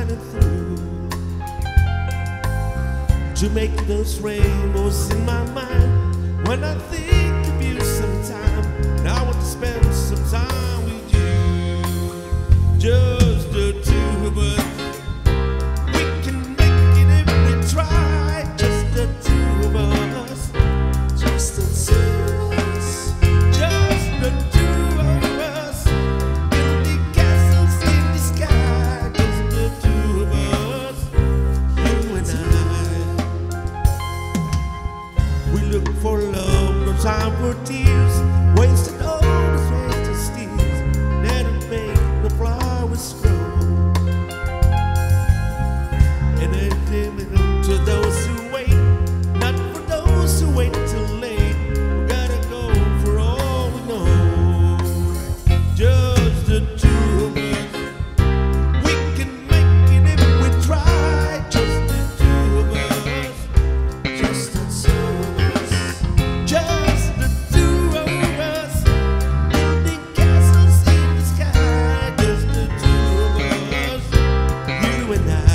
shining through to make those rainbows in my mind. When I think of you sometime, and I want to spend some time with you, just the two of us. We can make it if we try, just the two of us, just the two of us, just the two of us. In the castles in the sky, just the two of us, you and I. We look for love, no time for tears, wasted all the sweetest tears, that'll make the flowers grow. And to those who wait, not for those who wait till late. We gotta go for all we know, just the two of us. We can make it if we try, just the two of us, just the two of us, just the two of us. Building castles in the sky, just the two of us, you and I.